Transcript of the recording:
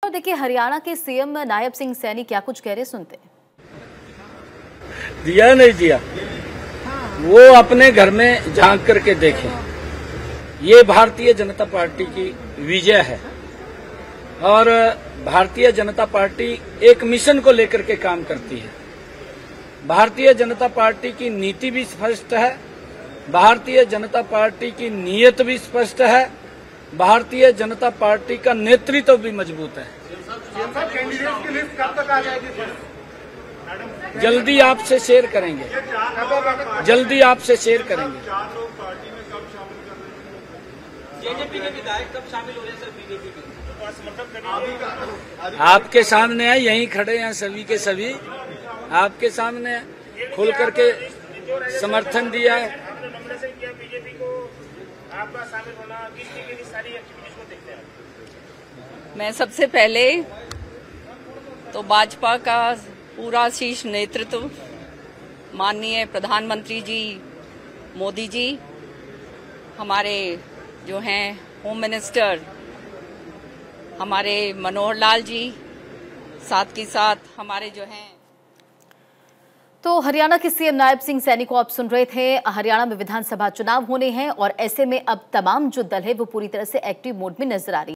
तो देखिए, हरियाणा के सीएम नायब सिंह सैनी क्या कुछ कह रहे, सुनते हैं। दिया नहीं दिया, वो अपने घर में झांक करके देखें। ये भारतीय जनता पार्टी की विजय है और भारतीय जनता पार्टी एक मिशन को लेकर के काम करती है। भारतीय जनता पार्टी की नीति भी स्पष्ट है, भारतीय जनता पार्टी की नीयत भी स्पष्ट है, भारतीय जनता पार्टी का नेतृत्व भी मजबूत है। कैंडिडेट की लिस्ट कब तक आ जाएगी? जल्दी आपसे शेयर करेंगे, जल्दी आपसे शेयर करेंगे। चार लोग पार्टी में कब शामिल कर रहे हैं? जेजेपी के विधायक कब शामिल हो रहे हैं सर बीजेपी के? आपके सामने है, यहीं खड़े हैं सभी के सभी, आपके सामने है, खुल करके समर्थन दिया है। आपने नॉमिनेशन किया बीजेपी को, आपका शामिल होना, किस तरीके की सारी एक्टिविटीज को देखते हैं? मैं सबसे पहले तो भाजपा का पूरा शीर्ष नेतृत्व, माननीय प्रधानमंत्री जी मोदी जी, हमारे जो हैं होम मिनिस्टर हमारे मनोहर लाल जी, साथ के साथ हमारे जो हैं। तो हरियाणा के सीएम नायब सिंह सैनी को आप सुन रहे थे। हरियाणा में विधानसभा चुनाव होने हैं और ऐसे में अब तमाम जो दल है वो पूरी तरह से एक्टिव मोड में नजर आ रही है।